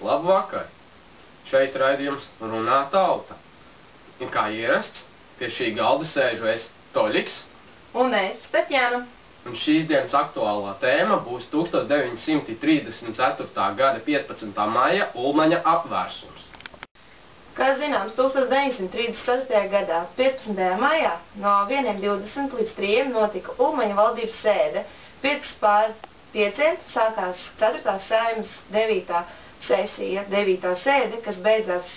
Labvakar! Šeit raidījums Runā tauta. Un kā ierasts, pie šī galda sēžu es Toļiks. Un es Tatjana. Un šīs dienas aktuālā tēma būs 1934. gada 15. maija Ulmaņa apvērsums. Kā zināms, 1934. gadā 15. maijā no 1:20 līdz 3 notika Ulmaņa valdības sēde. 5:05 sākās 4. Saeimas 9. sesija, 9. sēde, kas beidzās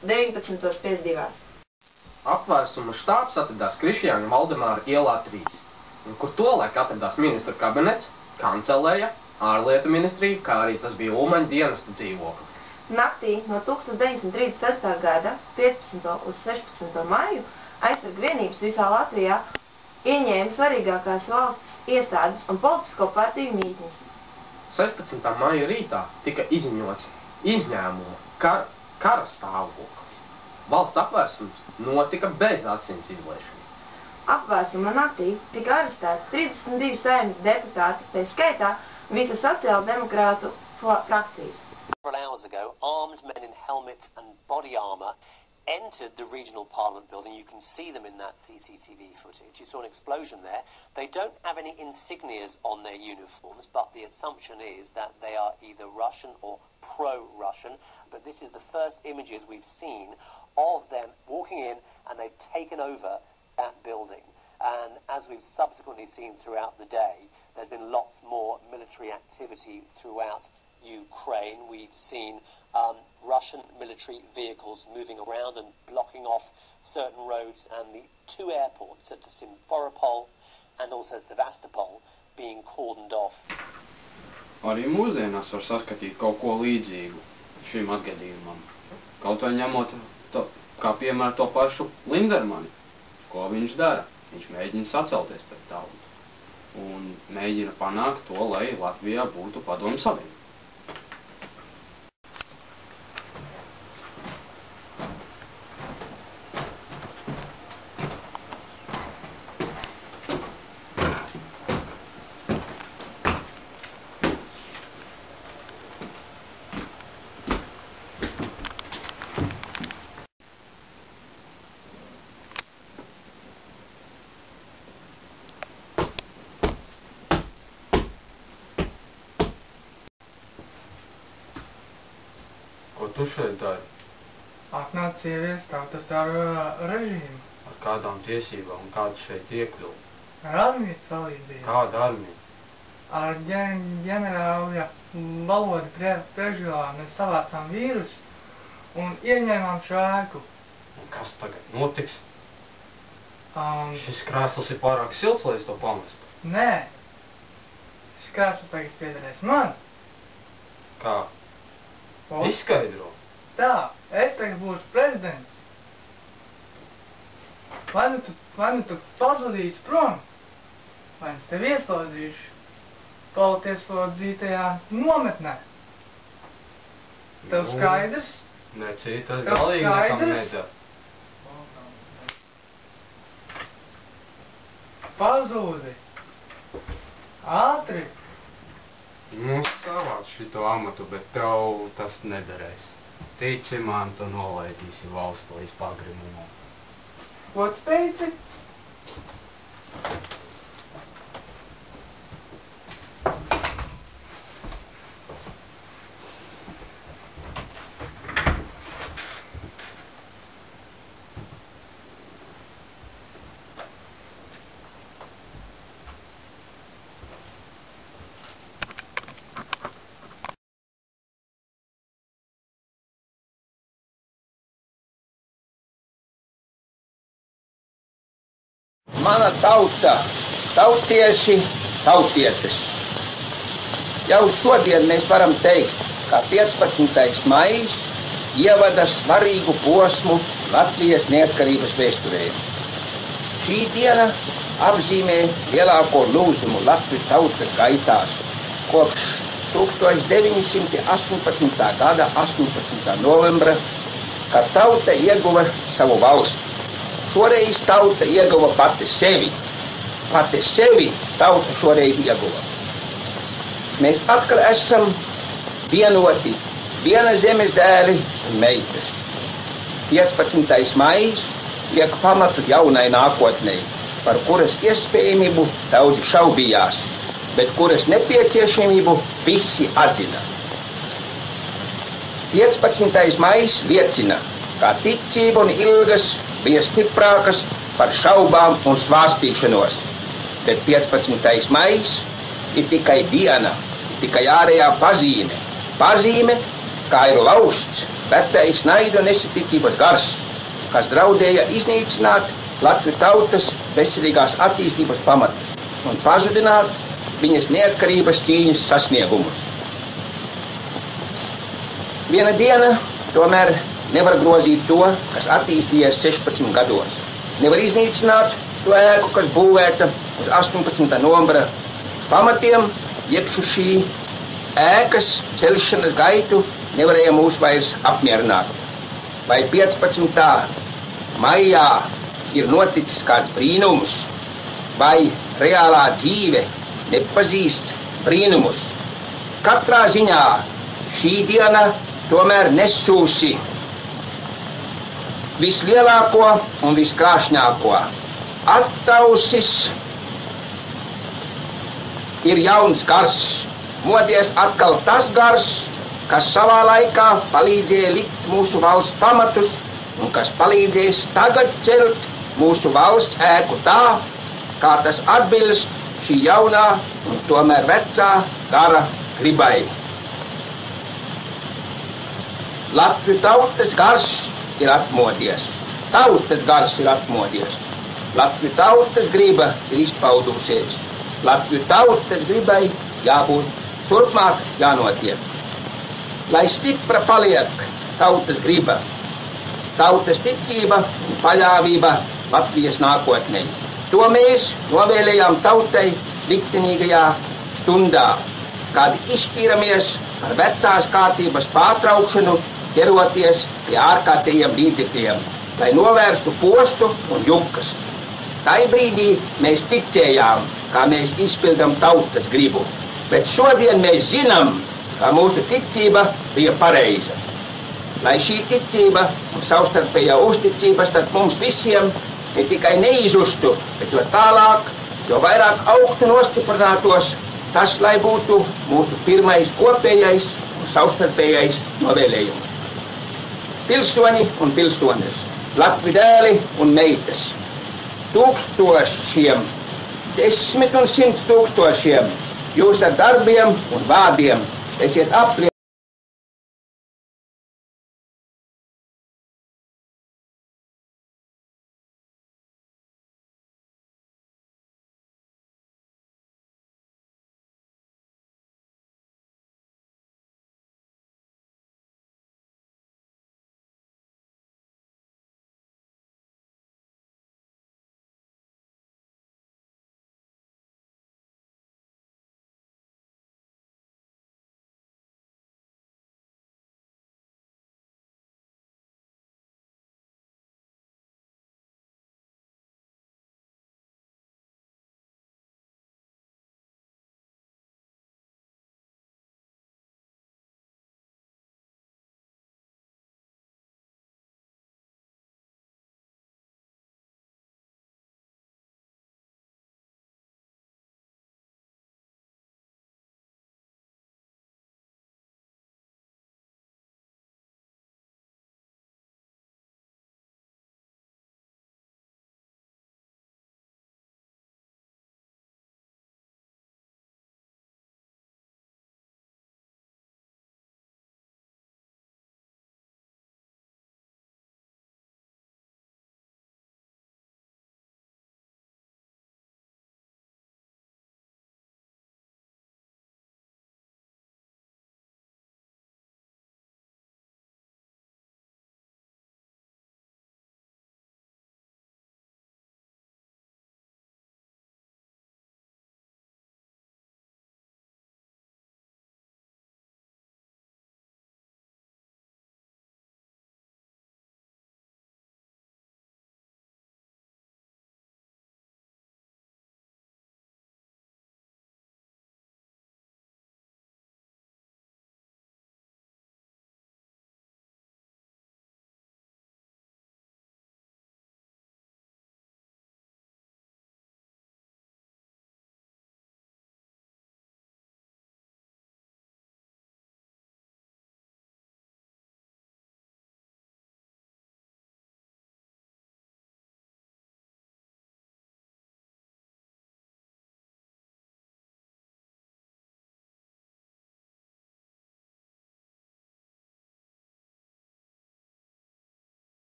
19:52. Apvērsuma štābs atradās Krišjāņa Valdemāra ielā 3, un kur tolaik atradās ministra kabinets, kanceleja, ārlietu ministrija, kā arī tas bija Ulmaņa dienesta dzīvoklis. Naktī no 1934. gada 15. uz 16. maiju aizsarga vienības visā Latvijā ieņēma svarīgākās valsts iestādes un politisko partiju mītnes. 16. maija rītā tika izziņots izņēmuma kara stāvoklis. Valsts apvērsums notika bez asins izliešanas. Apvērsuma naktī tika arestēti 32 Saeimas deputāti, tā skaitā visas sociāldemokrātu frakcijas. Several hours ago, armed men in helmets and body armour entered the regional parliament building. You can see them in that CCTV footage. You saw an explosion there. They don't have any insignias on their uniforms, but the assumption is that they are either Russian or pro-Russian. But this is the first images we've seen of them walking in, and they've taken over that building. And as we've subsequently seen throughout the day, there's been lots more military activity throughout Ukraine. We've seen Russian military vehicles moving around and blocking off certain roads, and the two airports at Simferopol and also Sevastopol being cordoned off. Arī mūsdienās var saskatīt kaut ko līdzīgu šim atgadījumam. Kaut vai ņemot kā piemēram to pašu Lindermani. Ko viņš dara? Viņš mēģina sacelties pret tautu un mēģina panākt to, lai Latvijā būtu Padomju Savienība. Ko tu šeit dari? Atnāc sievietes tautas dara režīmu. Ar kādām tiesībām un kādu šeit iekļuvu? Ar armijas palīdzību. Kāda armija? Ar ģenerāļa Valoda priekšgalā mēs savācām vīrus un ieņēmām šo ēku. Un kas tagad notiks? Šis krēsls ir pārāk silts, lai es to pamestu? Nē. Šis krēsls tagad piederēs man. Kā? Izskaidro. Tā, es tagad būšu prezidents. Vai nu tu pazudīsi prom, vai es tevi ieslodzīšu politieslodzītajā nometnē. Tev skaidrs? Necīt, tas galīgi nekam nedara. Pazūdi. Ātri. Nu, savāc šito amatu, bet tev tas nederēs. Tici man, tu nolaidīsi valstu līdz pagrimumam. Ko tu teici? Mana tauta, tautieši, tautietes. Jau šodien mēs varam teikt, ka 15. maijs ievada svarīgu posmu Latvijas neatkarības vēsturē. Šī diena apzīmē lielāko lūzumu Latvijas tautas gaitās kopš 1918. gada 18. novembra, kad tauta ieguva savu valsti. Šoreiz tauta ieguva pati sevi. Pati sevi tauta šoreiz ieguva. Mēs atkal esam vienoti Diena zemes dēli un meitas. 15. maijs liek pamatu jaunai nākotnei, par kuras iespējamību daudzi šaubījās, bet kuras nepieciešamību visi atzina. 15. maijs liecina, ka ticība un ilgas bija stiprākas par šaubām un svāstīšanos, bet 15. maijs ir tikai diena, tikai ārējā pazīme, kā ir lausts vecais naidu un nesaticības gars, kas draudēja iznīcināt Latviju tautas veselīgās attīstības pamatus un pazudināt viņas neatkarības cīņas sasniegumus. Viena diena tomēr nevar grozīt to, kas attīstījies 16 gados. Nevar iznīcināt to ēku, kas būvēta uz 18. novembra pamatiem, iekšu šī ēkas celšanas gaitu nevarēja mūs vairs apmierināt. Vai 15. maijā ir noticis kāds brīnums, vai reālā dzīve nepazīst brīnumus. Katrā ziņā šī diena tomēr nesūsi vislielāko un viskrāšņāko. Attausis ir jauns gars, modies atkal tas gars, kas savā laikā palīdzēja likt mūsu valsts pamatus un kas palīdzēs tagad celt mūsu valsts ēku tā, kā tas atbilst šī jaunā un tomēr vecā gara gribai. Latviju tautas gars ir atmodies. Tautas gars ir atmodies. Latviju tautas griba ir izpaudusies. Latviju tautas gribai jābūt turpmāk jānotiek. Lai stipra paliek tautas griba, tautas ticība un paļāvība Latvijas nākotnē. To mēs novēlējām tautai liktenīgajā stundā, kad izšķīramies ar vecās kārtības pārtraukšanu, ķeroties pie ārkārtējiem līdzekļiem, lai novērstu postu un jukas. Tai brīdī mēs ticējām, kā mēs izpildam tautas gribu, bet šodien mēs zinām, ka mūsu ticība bija pareiza. Lai šī ticība un savstarpējā uzticība starp mums visiem ne tikai neizustu, bet jo tālāk, jo vairāk augtu nostiprinātos, tas, lai būtu mūsu pirmais kopējais un savstarpējais novēlējums. Pilsoņi un pilsones, Latviju dēli un meitas, tūkstošiem, 10 un 100 tūkstošiem, jūs ar darbiem un vārdiem esiet apliecinājumi.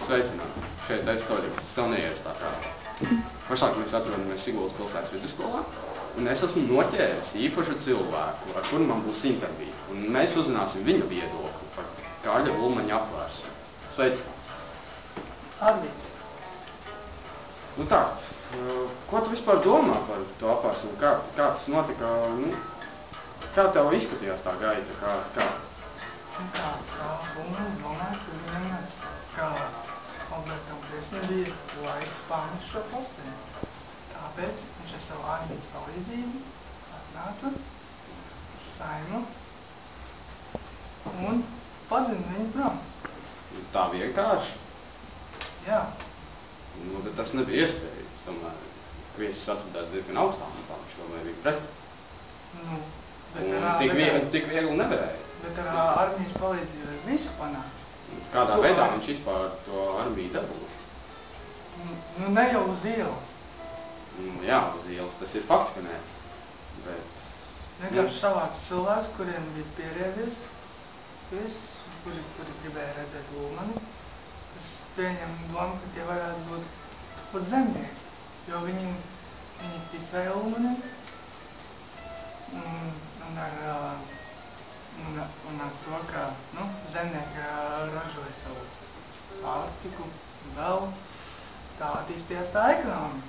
Sveicināti. Šeit Aizstoļiks, es tev neies tā prātā. Pašāk mēs atrodamies Siguldas pilsētas vidusskolā, un es esmu noķēris īpašu cilvēku, ar kuru man būs intervija. Un mēs uzzināsim viņa viedokli par Kārļa Ulmaņa apvērsumu. Sveicināti. Arvīts. Nu tā, ko tu vispār domā par to apvērsumu? Kā tas notika? Kā tev izskatījās tā gaita? Kā Ulmaņs domāja, ka viņam kā Albertam Kresnam bija laiks pārnest šo posteni. Tāpēc viņš ar savu armijas palīdzību atnāca uz Saimu un padzina viņu prom. Tā vienkārši? Jā. Bet tas nebija iespējams. Tomēr viesis atradās diezgan augstām, un viņš tomēr bija pretī. Tik viegli nevarēja. Bet ar armijas palīdzību visu panākt. Kādā veidā viņš vispār to armiju dabūja? Ne jau uz ielas. Jā, uz ielas tas ir fakts, ka nē. Bet... Vienkārši savāks cilvēks, kuriem bija pierēdies, kuri gribēja redzēt Ulmani. Es pieņemu domu, ka tie varētu būt pat zemnieki, jo viņi ticēja Ulmanim. Un ar to, ka zemnieki ražoja savu pārtiku, vēl tā attīstījās tā ekonomika.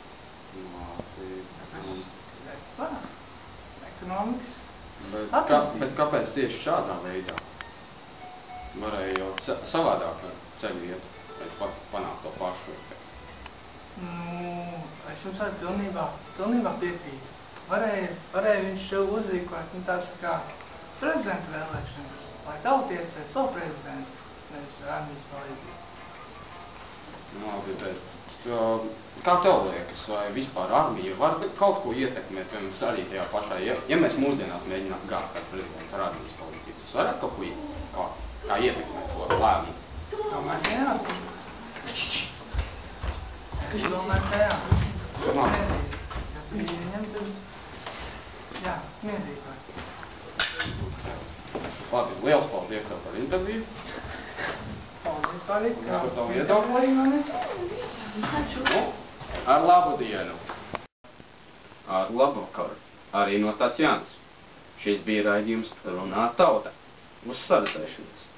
Ekonomikas attīstība. Bet kāpēc tieši šādā veidā? Varēja jau savādāk ceļu iet, pēc panākt to pašu efektu. Es jums varu pilnībā piekrīt. Varēja viņš šo uzrīkot, tās kā prezidenta vēlēšanas, lai tauta iecē savu prezidentu, nevis armijas palīdzību. Labi, bet kā tev liekas, vai vispār armija var kaut ko ietekmēt, piemēram, arī tajā pašā, ja mēs mūsdienās mēģinām gāt kādu prezidentu ar armijas palīdzību, tas varētu kaut ko kā ietekmēt to lēmumu? Domāju, ka jā. Es domāju, ka jā. Ja tu ieņem, tad jā, mierīgi var. Labi, liels paldies tev par interviju. Paldies, Pārīt. Mēs par tavu viedokli. Ar labu dienu. Ar labu vakaru. Arī no Tatjanas. Šis bija raidījums Runā tauta. Uz saredzēšanos.